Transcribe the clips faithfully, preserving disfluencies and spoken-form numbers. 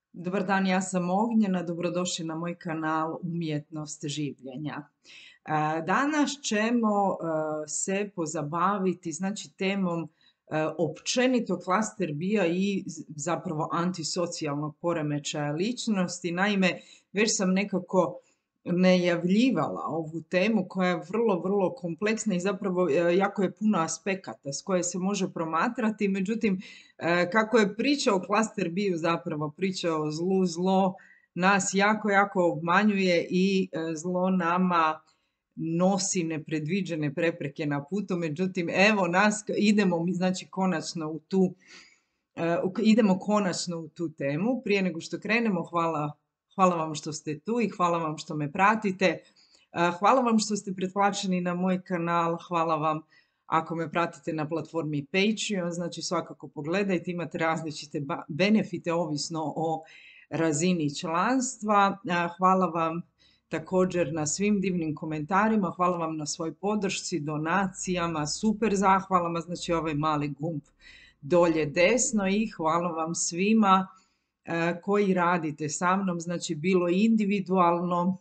Dobar dan, ja sam Ognjena, dobrodošli na moj kanal Umjetnost življenja. E, Danas ćemo e, se pozabaviti znači temom e, općenito klaster bija i z- zapravo antisocijalnog poremećaja ličnosti. Naime, već sam nekako najavljivala ovu temu koja je vrlo, vrlo kompleksna i zapravo e, jako je puno aspekata s koje se može promatrati. Međutim, E, kako je priča o klaster biju zapravo priča o zlu, zlo nas jako, jako obmanjuje i e, zlo nama nosi nepredviđene prepreke na putu. Međutim, evo nas, idemo mi znači konačno u tu, e, u- idemo konačno u tu temu. Prije nego što krenemo, hvala, hvala vam što ste tu i hvala vam što me pratite. E, Hvala vam što ste pretplaćeni na moj kanal, hvala vam ako me pratite na platformi Patreon, znači svakako pogledajte, imate različite ba- benefite ovisno o razini članstva. A, Hvala vam također na svim divnim komentarima, hvala vam na svoj podršci, donacijama, super zahvalama, znači ovaj mali gumb dolje desno i hvala vam svima e, koji radite sa mnom, znači bilo individualno,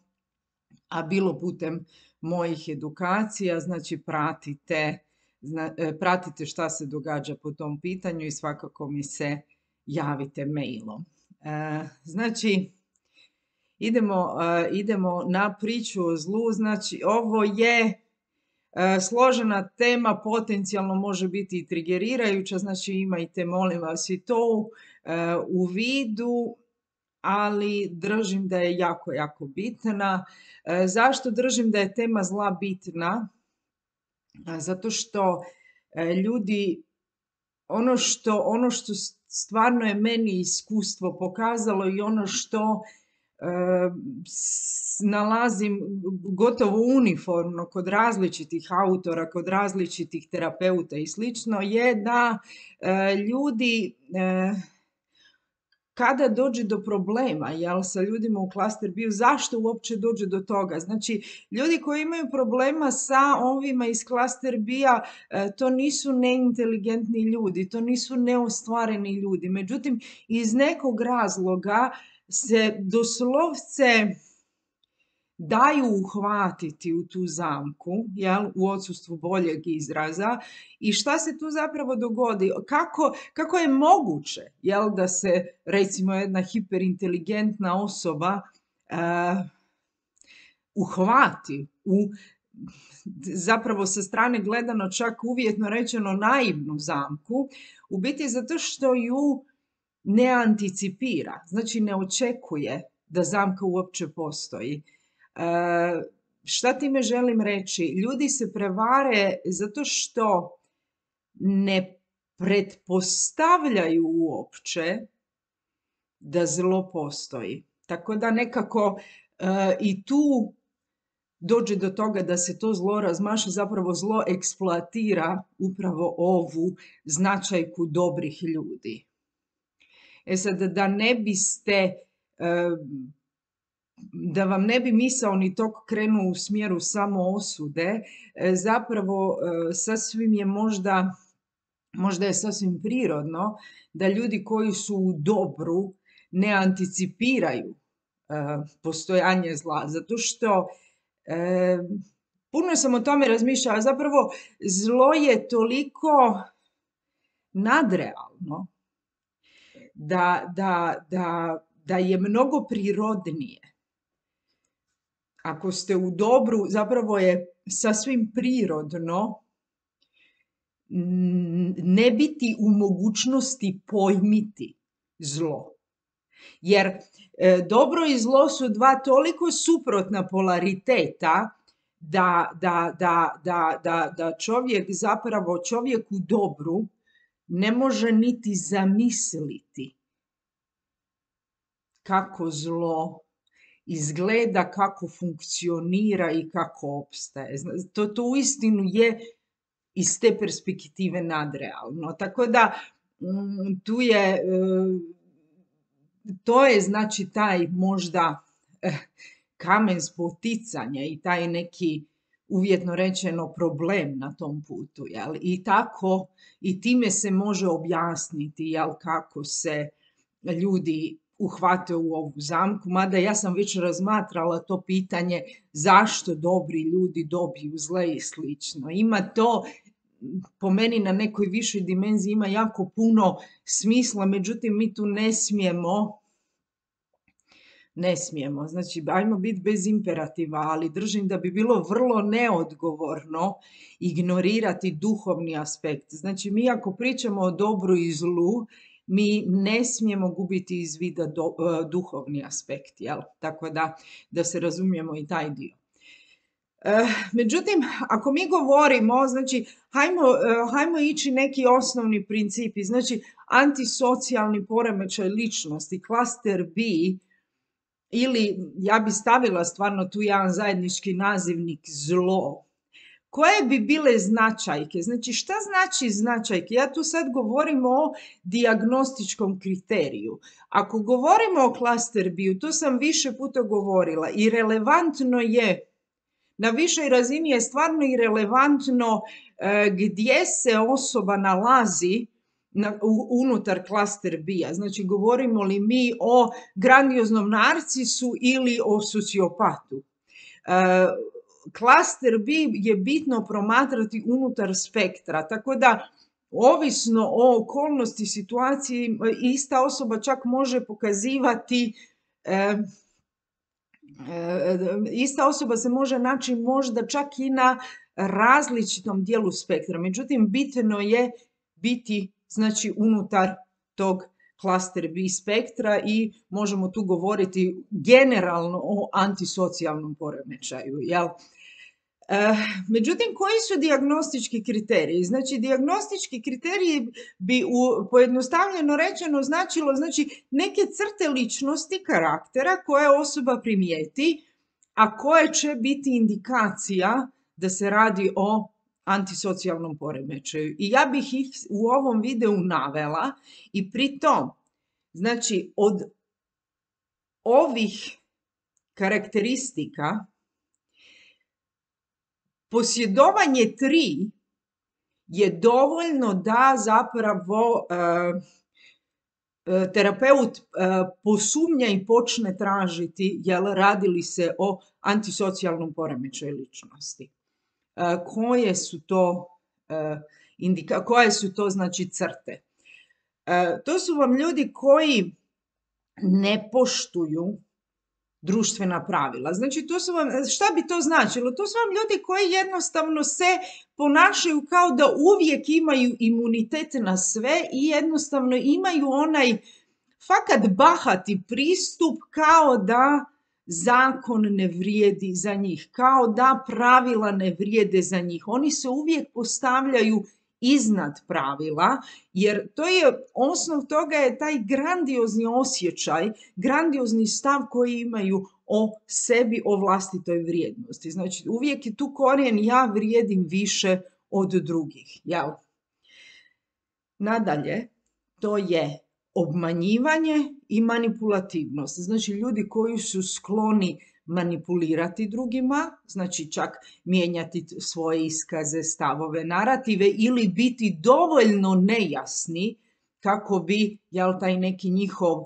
a bilo putem mojih edukacija, znači pratite, zna- e, pratite šta se događa po tom pitanju i svakako mi se javite mailom. E, znači, idemo, e, idemo na priču o zlu, znači ovo je e, složena tema, potencijalno može biti i trigerirajuća, znači imajte molim vas i to e, u vidu, ali držim da je jako, jako bitna. E, Zašto držim da je tema zla bitna? A, Zato što e, ljudi, ono što, ono što s- stvarno je meni iskustvo pokazalo i ono što e, s- nalazim gotovo uniformno kod različitih autora, kod različitih terapeuta i slično, je da e, ljudi e, kada dođe do problema, jel, sa ljudima u klaster bio, zašto uopće dođe do toga? Znači, ljudi koji imaju problema sa ovima iz klaster bija, e, to nisu neinteligentni ljudi, to nisu neostvareni ljudi. Međutim, iz nekog razloga se doslovce daju uhvatiti u tu zamku, jel, u odsustvu boljeg izraza. I šta se tu zapravo dogodi? Kako, kako je moguće, jel, da se recimo jedna hiperinteligentna osoba uh, uhvati u zapravo sa strane gledano čak uvjetno rečeno naivnu zamku, u biti zato što ju ne anticipira, znači ne očekuje da zamka uopće postoji. E, Šta time želim reći? Ljudi se prevare zato što ne pretpostavljaju uopće da zlo postoji. Tako da nekako e, i tu dođe do toga da se to zlo razmaše, zapravo zlo eksploatira upravo ovu značajku dobrih ljudi. E sad, da ne biste, e, da vam ne bi misao ni tok krenuo u smjeru samo osude, e, zapravo e, sasvim je možda, možda je sasvim prirodno da ljudi koji su u dobru ne anticipiraju e, postojanje zla, zato što e, puno sam o tome razmišljala, zapravo zlo je toliko nadrealno da, da, da, da je mnogo prirodnije. Ako ste u dobru, zapravo je sasvim prirodno n- ne biti u mogućnosti pojmiti zlo. Jer e, dobro i zlo su dva toliko suprotna polariteta da, da, da, da, da, da čovjek zapravo, čovjek u dobru ne može niti zamisliti kako zlo izgleda, kako funkcionira i kako opstaje. Zna- To, to uistinu je iz te perspektive nadrealno. Tako da mm, tu je, e, to je znači taj možda eh, kamen spoticanja i taj neki uvjetno rečeno problem na tom putu. Jel? I tako, i time se može objasniti jel, kako se ljudi uhvate u ovu zamku, mada ja sam već razmatrala to pitanje zašto dobri ljudi dobiju zle i slično. Ima to, po meni na nekoj višoj dimenziji ima jako puno smisla, međutim mi tu ne smijemo, ne smijemo, znači ajmo biti bez imperativa, ali držim da bi bilo vrlo neodgovorno ignorirati duhovni aspekt. Znači mi ako pričamo o dobru i zlu, mi ne smijemo gubiti iz vida do, uh, duhovni aspekt, jel? Tako da, da se razumijemo i taj dio. Uh, međutim, ako mi govorimo, znači, hajmo, uh, hajmo ići neki osnovni principi, znači, antisocijalni poremećaj ličnosti, klaster B, ili ja bi stavila stvarno tu jedan zajednički nazivnik zlo. Koje bi bile značajke? Znači, šta znači značajke? Ja tu sad govorim o dijagnostičkom kriteriju. Ako govorimo o klaster B, to sam više puta govorila, i relevantno je, na višoj razini je stvarno i relevantno e, gdje se osoba nalazi na, u, unutar klaster B-a. Znači, govorimo li mi o grandioznom narcisu ili o sociopatu. E, klaster B je bitno promatrati unutar spektra, tako da ovisno o okolnosti situaciji ista osoba čak može pokazivati e, ista osoba se može naći možda čak i na različitom dijelu spektra. Međutim, bitno je biti, znači, unutar tog klaster B spektra i možemo tu govoriti generalno o antisocijalnom poremećaju, jel? E, međutim, koji su dijagnostički kriteriji? Znači, dijagnostički kriteriji bi u, pojednostavljeno rečeno značilo, znači, neke crte ličnosti, karaktera koje osoba primijeti, a koje će biti indikacija da se radi o antisocijalnom poremećaju. I ja bih ih u ovom videu navela i pri tom, znači, od ovih karakteristika posjedovanje tri je dovoljno da zapravo e, e, terapeut e, posumnja i počne tražiti jel radi li se o antisocijalnom poremećaju ličnosti. E, koje su to e, indika, koje su to znači crte? E, to su vam ljudi koji ne poštuju društvena pravila. Znači, to su vam, šta bi to značilo? To su vam ljudi koji jednostavno se ponašaju kao da uvijek imaju imunitet na sve i jednostavno imaju onaj fakat bahati pristup kao da zakon ne vrijedi za njih, kao da pravila ne vrijede za njih. Oni se uvijek postavljaju iznad pravila, jer to je, osnov toga je taj grandiozni osjećaj, grandiozni stav koji imaju o sebi, o vlastitoj vrijednosti. Znači, uvijek je tu korijen ja vrijedim više od drugih. Jel? Nadalje, to je obmanjivanje i manipulativnost. Znači, ljudi koji su skloni manipulirati drugima, znači čak mijenjati svoje iskaze, stavove, narative ili biti dovoljno nejasni kako bi, jel, taj neki njihov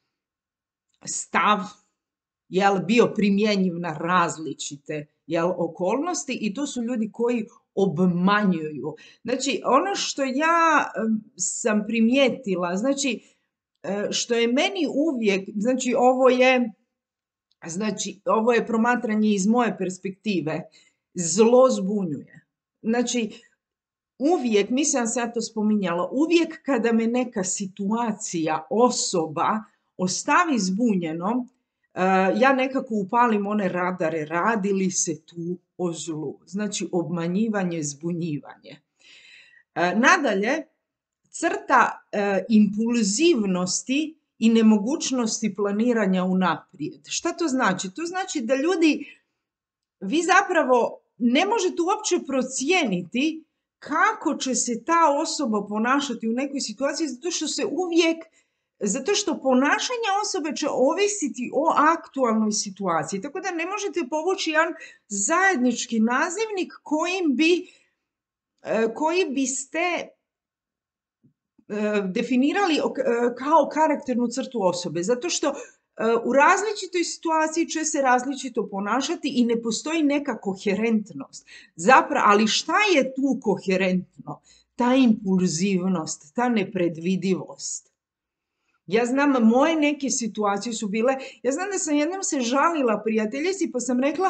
stav, jel, bio primjenjiv na različite, jel, okolnosti, i to su ljudi koji obmanjuju. Znači, ono što ja sam primijetila, znači, što je meni uvijek, znači ovo je Znači, ovo je promatranje iz moje perspektive, zlo zbunjuje. Znači, uvijek, mislim da sam ja to spominjala, uvijek kada me neka situacija, osoba ostavi zbunjenom, ja nekako upalim one radare, radi li se tu o zlu. Znači, obmanjivanje, zbunjivanje. Nadalje, crta impulzivnosti i nemogućnosti planiranja unaprijed. Šta to znači? To znači da ljudi, vi zapravo ne možete uopće procijeniti kako će se ta osoba ponašati u nekoj situaciji, zato što se uvijek, zato što ponašanje osobe će ovisiti o aktualnoj situaciji. Tako da ne možete povući jedan zajednički nazivnik kojim bi, koji biste definirali kao karakternu crtu osobe, zato što u različitoj situaciji će se različito ponašati i ne postoji neka koherentnost. Zapravo, ali šta je tu koherentno? Ta impulzivnost, ta nepredvidivost. Ja znam, moje neke situacije su bile, ja znam da sam jednom se žalila prijateljici pa sam rekla,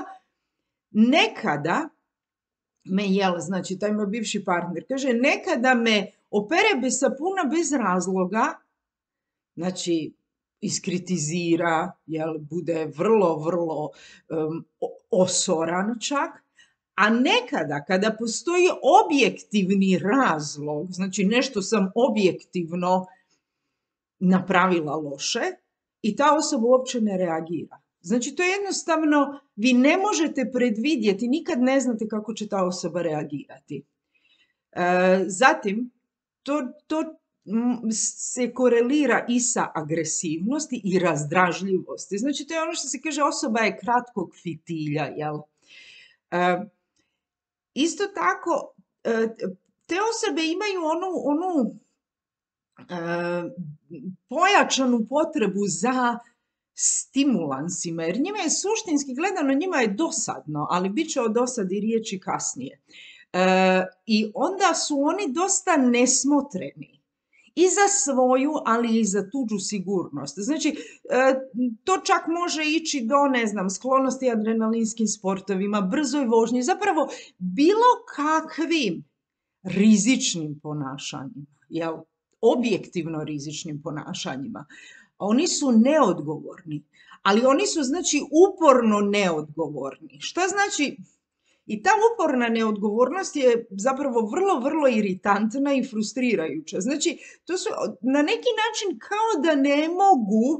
nekada me, jel, znači taj moj bivši partner, kaže, nekada me opere bez sapuna bez razloga, znači iskritizira, jel, bude vrlo, vrlo um, osoran čak, a nekada kada postoji objektivni razlog, znači nešto sam objektivno napravila loše i ta osoba uopće ne reagira. Znači to je jednostavno, vi ne možete predvidjeti, nikad ne znate kako će ta osoba reagirati. E, zatim, to, to se korelira i sa agresivnosti i razdražljivosti. Znači to je ono što se kaže, osoba je kratkog fitilja, jel? E, isto tako, e, te osobe imaju onu, onu e, pojačanu potrebu za stimulansima, jer njima je suštinski gledano, njima je dosadno, ali bit će o dosadi riječi kasnije. E, I onda su oni dosta nesmotreni i za svoju, ali i za tuđu sigurnost. Znači, e, to čak može ići do, ne znam, sklonosti adrenalinskim sportovima, brzoj vožnji, zapravo bilo kakvim rizičnim ponašanjima, jel? Objektivno rizičnim ponašanjima. Oni su neodgovorni, ali oni su, znači, uporno neodgovorni. Šta znači? I ta uporna neodgovornost je zapravo vrlo, vrlo iritantna i frustrirajuća. Znači, to su na neki način kao da ne mogu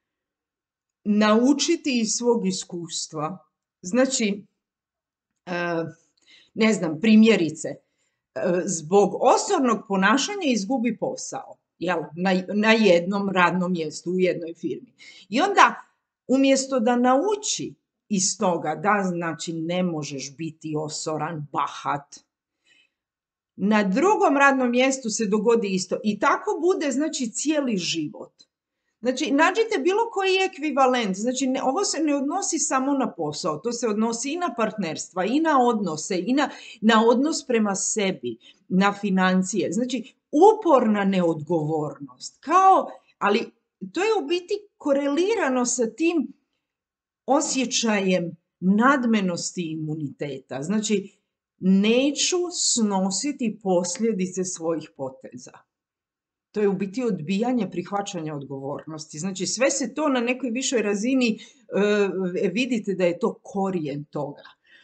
naučiti iz svog iskustva. Znači, ne znam, primjerice, zbog osornog ponašanja izgubi posao, jel, na, na jednom radnom mjestu u jednoj firmi. I onda, umjesto da nauči iz toga da, znači, ne možeš biti osoran, bahat, na drugom radnom mjestu se dogodi isto. I tako bude, znači, cijeli život. Znači, nađite bilo koji ekvivalent. Znači, ne, ovo se ne odnosi samo na posao, to se odnosi i na partnerstva, i na odnose, i na, na odnos prema sebi, na financije. Znači, uporna neodgovornost. Kao, ali to je u biti korelirano sa tim osjećajem nadmenosti imuniteta. Znači, neću snositi posljedice svojih poteza. To je u biti odbijanje prihvaćanja odgovornosti. Znači, sve se to na nekoj višoj razini e, vidite da je to korijen toga.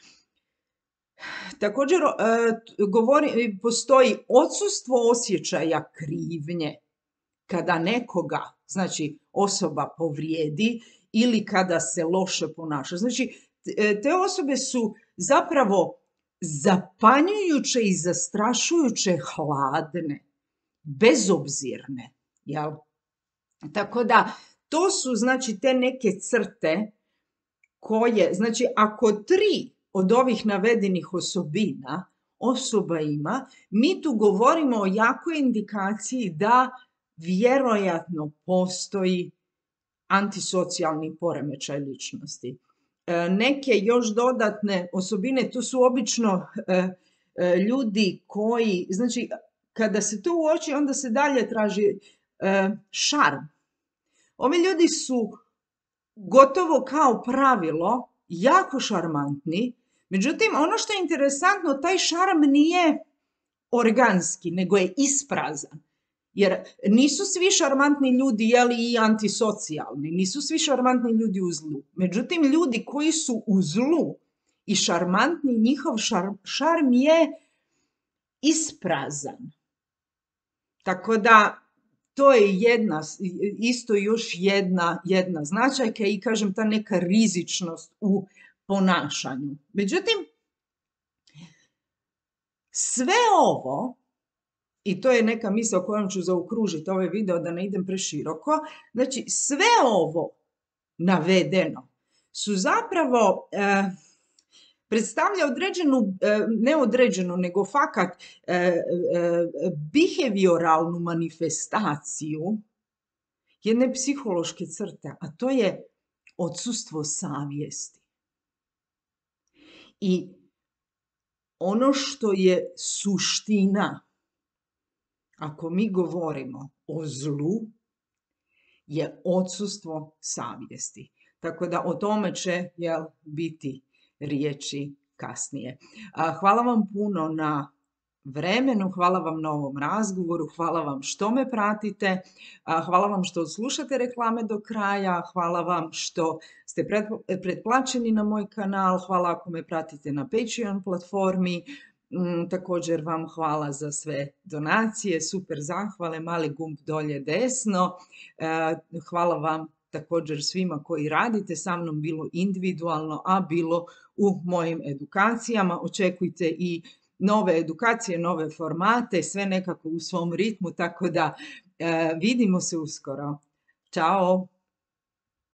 Također, e, govori, postoji odsustvo osjećaja krivnje kada nekoga, znači, osoba povrijedi ili kada se loše ponaša. Znači, te osobe su zapravo zapanjujuće i zastrašujuće hladne, bezobzirne, jel? Tako da, to su, znači, te neke crte koje, znači, ako tri od ovih navedenih osobina osoba ima, mi tu govorimo o jakoj indikaciji da vjerojatno postoji antisocijalni poremećaj ličnosti. E, neke još dodatne osobine, to su obično e, e, ljudi koji, znači, kada se to uoči, onda se dalje traži e, šarm. Ovi ljudi su gotovo kao pravilo jako šarmantni, međutim, ono što je interesantno, taj šarm nije organski, nego je isprazan. Jer nisu svi šarmantni ljudi, jeli, i antisocijalni, nisu svi šarmantni ljudi u zlu. Međutim, ljudi koji su u zlu i šarmantni, njihov šarm, šarm je isprazan. Tako da, to je jedna, isto još jedna, jedna značajka i, kažem, ta neka rizičnost u ponašanju. Međutim, sve ovo, i to je neka misao kojom ću zaokružiti ovaj video da ne idem preširoko, znači sve ovo navedeno su zapravo e, predstavlja određenu, e, ne određenu, nego fakat e, e, behavioralnu manifestaciju jedne psihološke crte, a to je odsustvo savjesti. I ono što je suština, ako mi govorimo o zlu, je odsustvo savjesti. Tako da o tome će, jel, biti riječi kasnije. A, hvala vam puno na vremenu, hvala vam na ovom razgovoru, hvala vam što me pratite, a, hvala vam što slušate reklame do kraja, hvala vam što ste pretplaćeni na moj kanal, hvala ako me pratite na Patreon platformi. Mm, također vam hvala za sve donacije, super zahvale, mali gumb dolje desno. E, hvala vam također svima koji radite sa mnom, bilo individualno, a bilo u mojim edukacijama. Očekujte i nove edukacije, nove formate, sve nekako u svom ritmu, tako da e, vidimo se uskoro. Ćao!